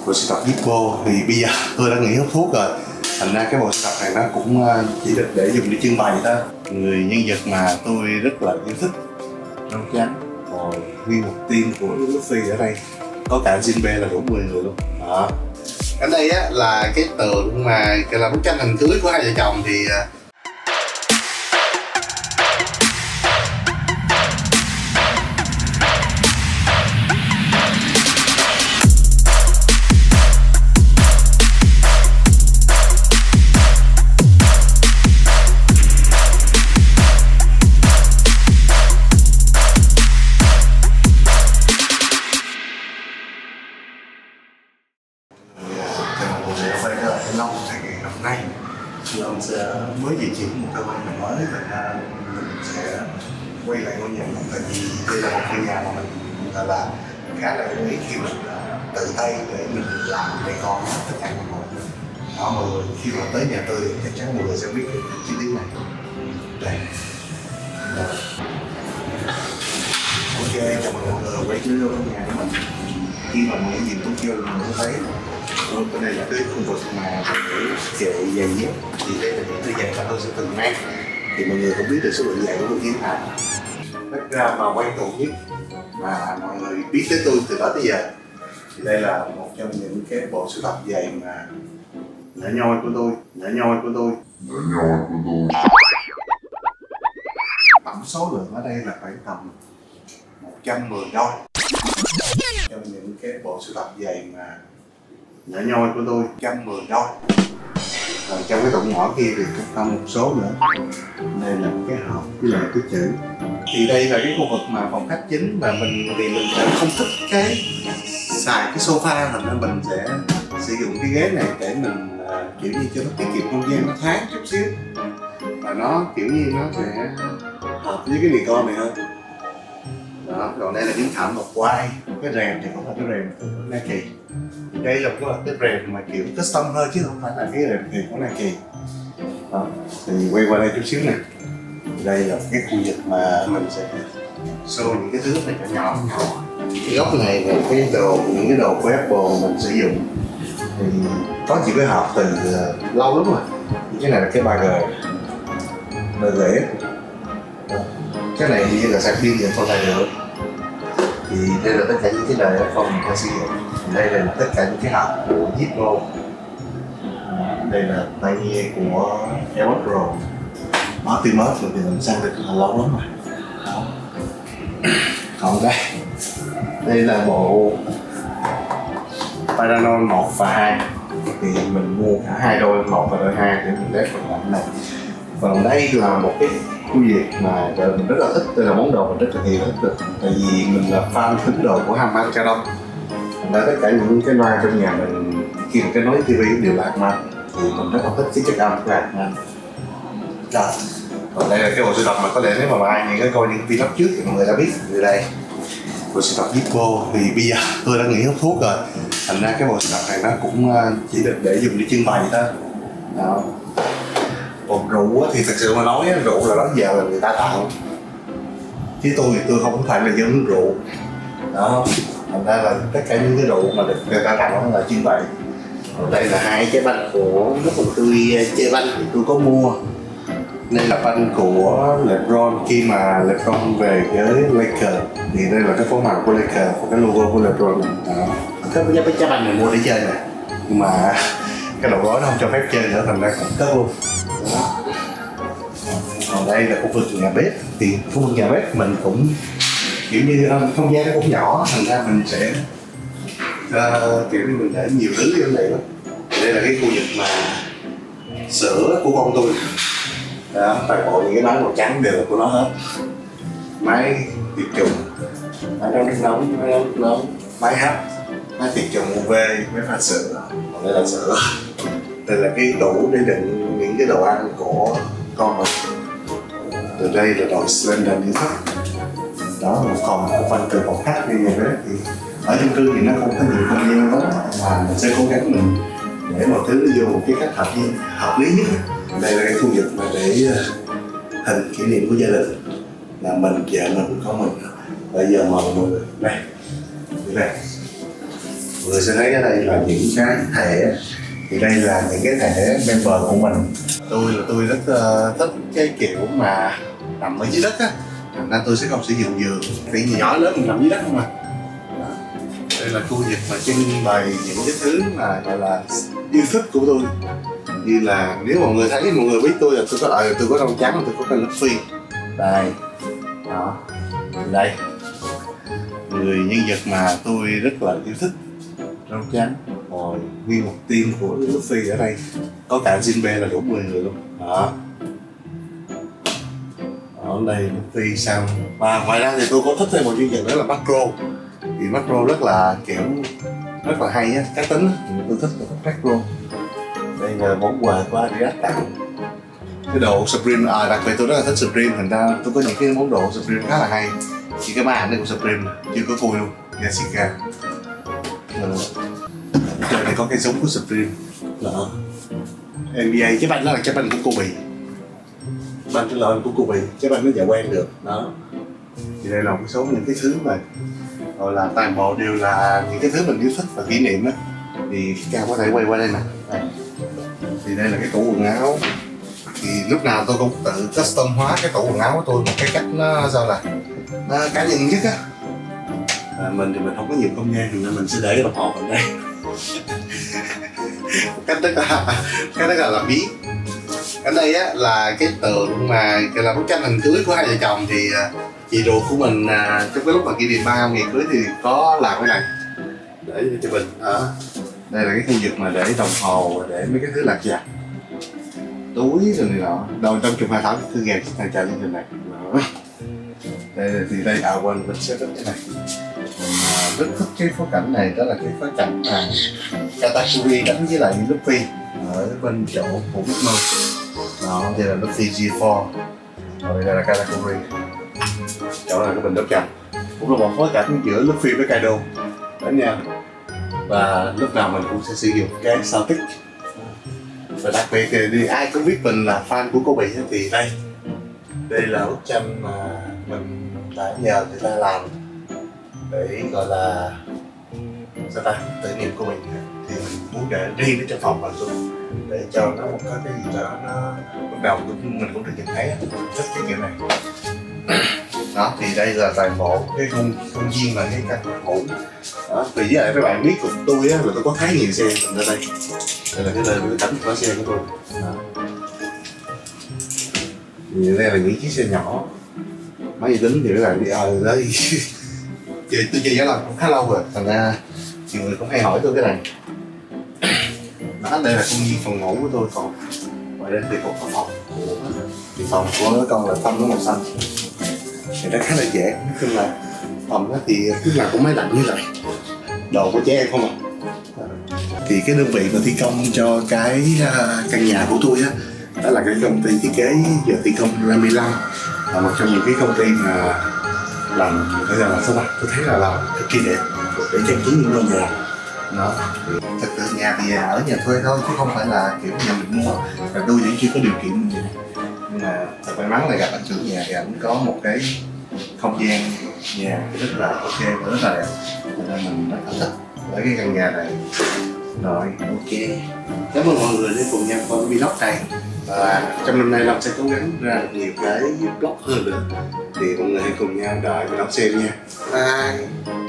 bộ sưu tập Zippo thì bây giờ tôi đã nghỉ hút thuốc rồi, thành ra cái bộ sưu tập này nó cũng chỉ được để dùng để trưng bày thôi. Người nhân vật mà tôi rất là yêu thích, râu trắng, rồi nguyên một team của Luffy ở đây, có cả Jinbe là đủ 10 người luôn. Đó. Ở đây á là cái tượng mà là bức tranh hình cưới của hai vợ chồng thì Long sẽ mới di chuyển một cơ quan nhà mới, và mình sẽ quay lại ngôi nhà này, tại vì đây là một ngôi nhà mà mình là khá là yêu quý khi mình tự tay để mình làm để con tất cả mọi người. Đó, mọi người khi mà tới nhà tôi chắc chắn mọi người sẽ biết chi tiết này. Đây. Ok, chào mừng mọi người quay trở lại nhà của mình. Khi mà mọi người nhìn tốt vô mình sẽ thấy ở đây là cái khu vực mà để kệ giày dép, thì đây là những đôi giày mà tôi sẽ từng mang, thì mọi người cũng biết được số lượng giày của tôi như thế nào. Tất ra mà quan trọng nhất mà mọi người biết tới tôi từ đó tới giờ thì đây là một trong những cái bộ sưu tập giày mà nhỏ nhoi của tôi. Tổng số lượng ở đây là khoảng tầm 110 đôi. Trong những cái bộ sưu tập giày mà nhỏ nhoi của tôi 110 đôi. Còn trong cái tụng nhỏ kia thì còn một số nữa. Đây là một cái hộp với lại cái chữ. Thì đây là cái khu vực mà phòng khách chính, và mình sẽ không thích cái xài cái sofa, thành ra mình sẽ sử dụng cái ghế này để mình kiểu như cho nó tiết kiệm không gian, nó thoáng chút xíu, và nó kiểu như nó sẽ hợp với cái decor này hơn. Đó, còn đây là những thảm một quai, cái rèm thì cũng là cái rèm của Nike. Đây là cái rèm mà kiểu custom thôi chứ không phải là cái rèm thiệt của Nike. Đó, thì quay qua đây chút xíu nè. Đây là cái khu vực mà mình sẽ show những cái thứ này nhỏ nhỏ. Cái góc này là những cái đồ của Apple mình sử dụng. Thì có chỉ cái hộp từ lâu lắm rồi. Cái này là cái 3G. Cái này như là sạc pin điện không thay được. Thì đây là tất cả những cái đời iPhone mình ta sử dụng. Đây là tất cả những cái hộp của Zippo. Đây là tai nghe của AirPods Pro. Optimus rồi thì mình sang được lâu lắm rồi. Đó. Còn đây là bộ Paranormal 1 và 2. Thì mình mua cả hai đôi 1 và đôi 2 để mình lép vào ảnh này. Còn đây là một cái khu vực mà mình rất là thích, đây là món đồ mình rất là yêu thích được. Tại vì mình là fan tín đồ của Harman Kardon. Tất cả những cái loa trong nhà mình khi mà cái nối TV đều là Harman, thì mình rất là thích cái chất âm của Harman. Rồi. Còn đây là cái bộ sưu tập mà có lẽ nếu mà ai những cái coi những video trước thì mọi người đã biết. Từ đây bộ sưu tập Zippo thì bây giờ tôi đã nghỉ hút thuốc rồi, thành ra cái bộ sưu tập này nó cũng chỉ được để dùng để trưng bày thôi. Đó. Còn rượu thì thật sự mà nói rượu là đó giờ là người ta tặng, chứ tôi thì tôi không phải là dân rượu. Đó, thành ra là tất cả những cái rượu mà được người ta tặng là trưng bày. Còn đây là hai cái banh của lúc mà tôi chơi banh thì tôi có mua. Đây là banh của LeBron khi mà LeBron về với Lakers, thì đây là cái phối màu của Lakers và cái logo của LeBron. Đó. Cái trái banh này mua để chơi nè, nhưng mà cái đầu gói nó không cho phép chơi nữa, thành ra cũng cất luôn. Đó. Còn đây là khu vực nhà bếp, thì khu vực nhà bếp mình cũng kiểu như không gian nó cũng nhỏ, thành ra mình sẽ kiểu như mình để nhiều thứ trong này lắm. Đây là cái khu vực mà sữa của con tôi. Đó, toàn bộ những cái máy màu trắng đều là của nó hết. Máy tiệt trùng, máy nấu nước nóng, máy hấp, máy tiệt trùng UV, máy pha sữa. Còn đây là sữa. Đây là cái tủ để đựng những cái đồ ăn của con mình. Từ đây là đội Slender như thấp. Đó, một phòng của phần từ phòng khách như vậy đó. Thì ở chung cư thì nó không có nhiều không gian đó, mà mình sẽ cố gắng mình để mọi thứ vô một cái cách hợp lý nhất. Đây là cái khu vực mà để hình kỷ niệm của gia đình, là mình, vợ mình, con mình. Bây giờ mời mọi người đây. Mọi người sẽ thấy ở đây là những cái thẻ. Thì đây là những cái thẻ member của mình. Tôi rất thích cái kiểu mà nằm ở dưới đất á, thành ra tôi sẽ không sử dụng giường. Vì nhỏ lớn mình nằm dưới đất không à. Đây là khu vực mà trưng bày những cái thứ mà gọi là yêu thích của tôi. Như là nếu mọi người thấy, mọi người biết tôi là tôi có râu trắng, tôi có cái Luffy. Đây, đó, đây, người nhân vật mà tôi rất là yêu thích, râu trắng. Rồi nguyên một team của Luffy ở đây, có cả Jinbe là đủ 10 người luôn. Đó, ở đây Luffy xong. Và ngoài ra thì tôi có thích thêm một nhân vật nữa là Macro. Thì Macro rất là kiểu rất là hay á, cá tính. Tôi thích Macro. Đây là món quà của Adidas tặng, cái đồ Supreme. Đặc biệt tôi rất là thích Supreme, thành ra tôi có những cái món đồ Supreme khá là hay. Chỉ cái màn này của Supreme chưa có khui luôn, Jessica. Đây này có cái súng của Supreme. Đó, NBA, trái banh đó là trái banh của Kobe. Banh cái lời của Kobe, trái banh nó dạ quen được. Đó, thì đây là một số những cái thứ mà gọi là toàn bộ đều là những cái thứ mình yêu thích và kỷ niệm đó. Thì Cao có thể quay qua đây nè. Thì đây là cái tủ quần áo. Thì lúc nào tôi cũng tự custom hóa cái tủ quần áo của tôi một cái cách nó sao là nó cá nhân nhất á. Mình thì mình không có nhiều không gian, nên mình sẽ để cái đồng hồ ở đây. cách rất là làm biến. Ở đây á là cái tượng mà là bức tranh hình cưới của hai vợ chồng. Thì chị ruột của mình trong cái lúc mà kỷ niệm 3 ngày cưới thì có làm cái này để cho mình. Đây là cái khu vực mà để đồng hồ, để mấy cái thứ lặt vặt, túi rồi này nọ. Đâu trong chục 28 thư gà đang chờ chương trình này. Thì đây quên mình sẽ thích cái này. Rất thích cái phối cảnh này, đó là cái phối cảnh mà Katakuri đánh với lại Luffy ở bên chỗ của Big Mom. Đó, đây là Luffy G4. Rồi đây là Katakuri. Chỗ này cái bình đốt chầm. Cũng là một phối cảnh giữa Luffy với Kaido. Đánh nhau. Và lúc nào mình cũng sẽ sử dụng cái sao tích. Và đặc biệt thì ai cũng biết mình là fan của Kobe thì đây là bức tranh mà mình đã nhờ người ta làm để gọi là sao ta, tưởng niệm của mình. Thì mình muốn để riêng ở trong phòng mình luôn, để cho nó một cái gì đó nó bắt đầu mình cũng được nhìn thấy. Thích cái kiểu này. Đó, thì đây là toàn bộ cái công viên mà cái căn hộ. Đó, thì với lại các bạn biết của tôi á là tôi có khá nhiều xe ở đây. Đây là cái nơi cái cảnh của xe của tôi. Đó. Thì đây là những chiếc xe nhỏ. Máy vi tính thì các bạn đi đây. Tôi chơi giá cũng khá lâu rồi, thành ra nhiều người cũng hay hỏi tôi cái này. Đó, đây là công viên phòng ngủ của tôi. Còn ngoài đây thì có phòng. Thì phòng của con là tông nó màu xanh. Thì nó khá là dễ, nói chung là phòng đó thì lúc nào cũng máy lạnh như vậy, đồ của trẻ em không à. Thì cái đơn vị mà thi công cho cái căn nhà của tôi á, đó là cái công ty thiết kế giờ thi công Ramilan, là một trong những cái công ty mà làm phải là sao ta, tôi thấy là làm cực kỳ đẹp để trang trí những ngôi nhà. Đó, thực sự nhà thì ở nhà thuê thôi chứ không phải là kiểu nhà mình mua. Và tôi vẫn chưa có điều kiện như vậy, nhưng mà thật may mắn là gặp anh chủ nhà thì anh có một cái không gian nhà rất là ok và rất là đẹp, nên mình rất là thích với cái căn nhà này. Rồi, ok, cảm ơn mọi người đã cùng nhau coi vlog này. Và trong năm nay Long sẽ cố gắng ra được nhiều cái vlog hơn nữa, thì mọi người hãy cùng nhau đợi và đón xem nha. Bye.